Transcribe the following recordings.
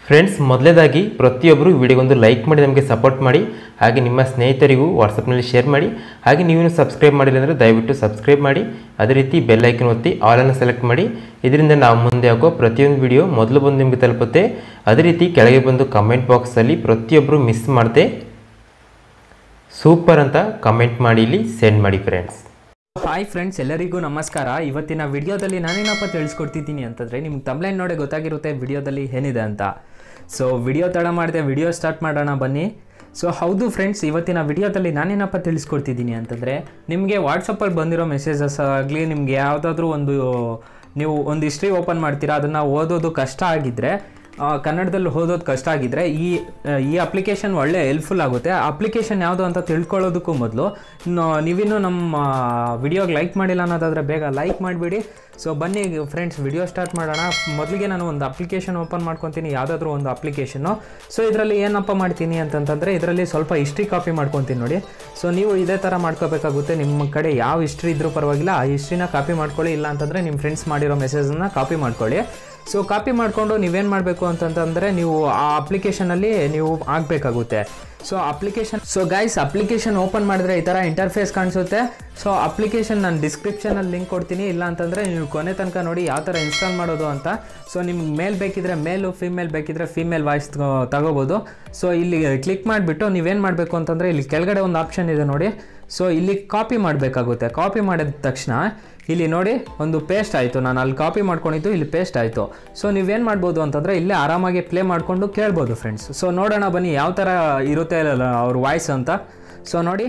Friends, ಮೊದಲೇದಾಗಿ ಪ್ರತಿಯೊಬ್ಬರು ವಿಡಿಯೋಗೊಂದು like ಮಾಡಿ ನಮಗೆ ಸಪೋರ್ಟ್ ಮಾಡಿ. ಹಾಗೆ ನಿಮ್ಮ ಸ್ನೇಹಿತರಿಗೂ ವಾಟ್ಸಪ್ನಲ್ಲಿ ಶೇರ್ ಮಾಡಿ. ಹಾಗೆ ನೀವು ಸಬ್ಸ್ಕ್ರೈಬ್ ಮಾಡಿಲ್ಲ ಅಂದರೆ ದಯವಿಟ್ಟು ಸಬ್ಸ್ಕ್ರೈಬ್ ಮಾಡಿ. ಅದೇ ರೀತಿ ಬೆಲ್ ಐಕನ್ ಒತ್ತಿ ಆಲ್ ಅನ್ನು ಸೆಲೆಕ್ಟ್ ಮಾಡಿ. ಇದರಿಂದ ನಾವು ಮುಂದೆ ಹಾಕೋ ಪ್ರತಿಯೊಂದು ವಿಡಿಯೋ ಮೊದಲು ಬಂದು ನಿಮಗೆ ತಲುಪುತ್ತೆ. ಅದೇ ರೀತಿ ಕೆಳಗೆ ಬಂದು ಕಮೆಂಟ್ ಬಾಕ್ಸಲ್ಲಿ ಪ್ರತಿಯೊಬ್ಬರು ಮಿಸ್ ಮಾಡದೆ ಸೂಪರ್ ಅಂತ ಕಮೆಂಟ್ ಮಾಡಿ ಇಲ್ಲಿ ಸೆಂಡ್ ಮಾಡಿ ಫ್ರೆಂಡ್ಸ್. ಹಾಯ್ ಫ್ರೆಂಡ್ಸ್, ಎಲ್ಲರಿಗೂ ನಮಸ್ಕಾರ. ಇವತ್ತಿನ ವಿಡಿಯೋದಲ್ಲಿ ನಾನೇನಪ್ಪ ತಿಳಿಸ್ಕೊಡ್ತಿದ್ದೀನಿ ಅಂತಂದರೆ ನಿಮ್ಗೆ ತಮ್ಲೈನ್ ನೋಡಿ ಗೊತ್ತಾಗಿರುತ್ತೆ ವಿಡಿಯೋದಲ್ಲಿ ಏನಿದೆ ಅಂತ. ಸೊ ವಿಡಿಯೋ ತಡ ಮಾಡಿದೆ, ವಿಡಿಯೋ ಸ್ಟಾರ್ಟ್ ಮಾಡೋಣ ಬನ್ನಿ. ಸೊ ಹೌದು ಫ್ರೆಂಡ್ಸ್, ಇವತ್ತಿನ ವಿಡಿಯೋದಲ್ಲಿ ನಾನೇನಪ್ಪ ತಿಳಿಸ್ಕೊಡ್ತಿದ್ದೀನಿ ಅಂತಂದರೆ ನಿಮಗೆ ವಾಟ್ಸಪ್ಪಲ್ಲಿ ಬಂದಿರೋ ಮೆಸೇಜಸ್ ಆಗಲಿ, ನಿಮಗೆ ಯಾವುದಾದ್ರೂ ನೀವು ಒಂದು ಹಿಸ್ಟ್ರಿ ಓಪನ್ ಮಾಡ್ತೀರಾ, ಅದನ್ನು ಓದೋದು ಕಷ್ಟ ಆಗಿದ್ದರೆ, ಕನ್ನಡದಲ್ಲಿ ಓದೋದು ಕಷ್ಟ ಆಗಿದ್ದರೆ ಈ ಅಪ್ಲಿಕೇಶನ್ ಒಳ್ಳೆ ಹೆಲ್ಪ್ಫುಲ್ ಆಗುತ್ತೆ. ಅಪ್ಲಿಕೇಶನ್ ಯಾವುದು ಅಂತ ತಿಳ್ಕೊಳ್ಳೋದಕ್ಕೂ ಮೊದಲು ನೀವಿನ್ನೂ ನಮ್ಮ ವಿಡಿಯೋಗೆ ಲೈಕ್ ಮಾಡಿಲ್ಲ ಅನ್ನೋದಾದರೆ ಬೇಗ ಲೈಕ್ ಮಾಡಿಬಿಡಿ. ಸೊ ಬನ್ನಿ ಫ್ರೆಂಡ್ಸ್, ವಿಡಿಯೋ ಸ್ಟಾರ್ಟ್ ಮಾಡೋಣ. ಮೊದಲಿಗೆ ನಾನು ಒಂದು ಅಪ್ಲಿಕೇಶನ್ ಓಪನ್ ಮಾಡ್ಕೊತೀನಿ, ಯಾವುದಾದ್ರೂ ಒಂದು ಅಪ್ಲಿಕೇಶನ್ನು. ಸೊ ಇದರಲ್ಲಿ ಏನಪ್ಪ ಮಾಡ್ತೀನಿ ಅಂತಂತಂದರೆ ಇದರಲ್ಲಿ ಸ್ವಲ್ಪ ಹಿಸ್ಟ್ರಿ ಕಾಪಿ ಮಾಡ್ಕೊತೀನಿ ನೋಡಿ. ಸೊ ನೀವು ಇದೇ ಥರ ಮಾಡ್ಕೋಬೇಕಾಗುತ್ತೆ. ನಿಮ್ಮ ಕಡೆ ಯಾವ ಹಿಸ್ಟ್ರಿ ಇದ್ರೂ ಪರವಾಗಿಲ್ಲ, ಆ ಹಿಸ್ಟ್ರಿನ ಕಾಪಿ ಮಾಡ್ಕೊಳ್ಳಿ. ಇಲ್ಲ ಅಂತಂದರೆ ನಿಮ್ಮ ಫ್ರೆಂಡ್ಸ್ ಮಾಡಿರೋ ಮೆಸೇಜನ್ನು ಕಾಪಿ ಮಾಡ್ಕೊಳ್ಳಿ. ಸೊ ಕಾಪಿ ಮಾಡಿಕೊಂಡು ನೀವೇನು ಮಾಡಬೇಕು ಅಂತಂತಂದರೆ ನೀವು ಆ ಅಪ್ಲಿಕೇಶನಲ್ಲಿ ನೀವು ಆಗಬೇಕಾಗುತ್ತೆ. ಸೊ ಗೈಸ್, ಅಪ್ಲಿಕೇಶನ್ ಓಪನ್ ಮಾಡಿದ್ರೆ ಈ ಥರ ಇಂಟರ್ಫೇಸ್ ಕಾಣಿಸುತ್ತೆ. ಸೊ ಅಪ್ಲಿಕೇಶನ್ ನಾನು ಡಿಸ್ಕ್ರಿಪ್ಷನಲ್ಲಿ ಲಿಂಕ್ ಕೊಡ್ತೀನಿ. ಇಲ್ಲ ಅಂತಂದರೆ ನೀವು ಕೊನೆ ತನಕ ನೋಡಿ ಯಾವ ಥರ ಇನ್ಸ್ಟಾಲ್ ಮಾಡೋದು ಅಂತ. ಸೊ ನಿಮ್ಗೆ ಮೇಲ್ ಬೇಕಿದ್ರೆ ಮೇಲು, ಫೀಮೇಲ್ ಬೇಕಿದ್ರೆ ಫೀಮೇಲ್ ವಾಯ್ಸ್ ತಗೋಬೋದು. ಸೊ ಇಲ್ಲಿ ಕ್ಲಿಕ್ ಮಾಡಿಬಿಟ್ಟು ನೀವೇನು ಮಾಡಬೇಕು ಅಂತಂದರೆ ಇಲ್ಲಿ ಕೆಳಗಡೆ ಒಂದು ಆಪ್ಷನ್ ಇದೆ ನೋಡಿ. ಸೊ ಇಲ್ಲಿ ಕಾಪಿ ಮಾಡಬೇಕಾಗುತ್ತೆ. ಕಾಪಿ ಮಾಡಿದ ತಕ್ಷಣ ಇಲ್ಲಿ ನೋಡಿ ಒಂದು ಪೇಸ್ಟ್ ಆಯಿತು. ನಾನು ಅಲ್ಲಿ ಕಾಪಿ ಮಾಡ್ಕೊಂಡಿದ್ದು ಇಲ್ಲಿ ಪೇಸ್ಟ್ ಆಯಿತು. ಸೊ ನೀವೇನು ಮಾಡ್ಬೋದು ಅಂತಂದರೆ ಇಲ್ಲೇ ಆರಾಮಾಗಿ ಪ್ಲೇ ಮಾಡಿಕೊಂಡು ಕೇಳ್ಬೋದು ಫ್ರೆಂಡ್ಸ್. ಸೊ ನೋಡೋಣ ಬನ್ನಿ ಯಾವ ಥರ ಇರುತ್ತೆ ಅವ್ರ ವಾಯ್ಸ್ ಅಂತ. ಸೊ ನೋಡಿ,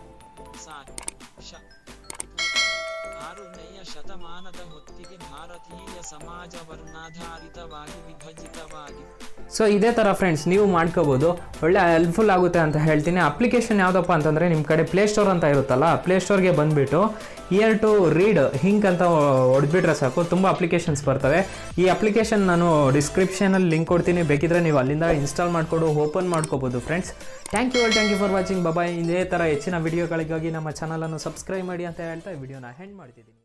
ಶತಮಾನದ ಹೊತ್ತಿಗೆ ಭಾರತೀಯ ಸಮಾಜ ವರ್ಣಾಧಾರಿತವಾಗಿ ವಿಭಜಿತವಾಗಿ. ಸೊ ಇದೇ ಥರ ಫ್ರೆಂಡ್ಸ್ ನೀವು ಮಾಡ್ಕೋಬೋದು. ಒಳ್ಳೆ ಹೆಲ್ಪ್ಫುಲ್ ಆಗುತ್ತೆ ಅಂತ ಹೇಳ್ತೀನಿ. ಅಪ್ಲಿಕೇಶನ್ ಯಾವುದಪ್ಪ ಅಂತಂದರೆ ನಿಮ್ಮ ಕಡೆ ಪ್ಲೇಸ್ಟೋರ್ ಅಂತ ಇರುತ್ತಲ್ಲ, ಪ್ಲೇಸ್ಟೋರ್ಗೆ ಬಂದುಬಿಟ್ಟು ಇಯರ್ ಟು ರೀಡ್ ಹಿಂಕ್ ಅಂತ ಹೊಡೆದ್ಬಿಟ್ರೆ ಸಾಕು, ತುಂಬ ಅಪ್ಲಿಕೇಶನ್ಸ್ ಬರ್ತವೆ. ಈ ಅಪ್ಲಿಕೇಶನ್ ನಾನು ಡಿಸ್ಕ್ರಿಪ್ಷನಲ್ಲಿ ಲಿಂಕ್ ಕೊಡ್ತೀನಿ, ಬೇಕಿದ್ರೆ ನೀವು ಅಲ್ಲಿಂದ ಇನ್ಸ್ಟಾಲ್ ಮಾಡಿಕೊಂಡು ಓಪನ್ ಮಾಡ್ಕೋಬೋದು friends. Thank you for watching. Bye. ಇದೇ ಥರ ಹೆಚ್ಚಿನ ವಿಡಿಯೋಗಳಿಗಾಗಿ ನಮ್ಮ ಚಾನಲನ್ನು ಸಬ್ಸ್ಕ್ರೈಬ್ ಮಾಡಿ ಅಂತ ಹೇಳ್ತಾ ವಿಡಿಯೋನ ಎಂಡ್ ಮಾಡ್ತಿದ್ದೀನಿ.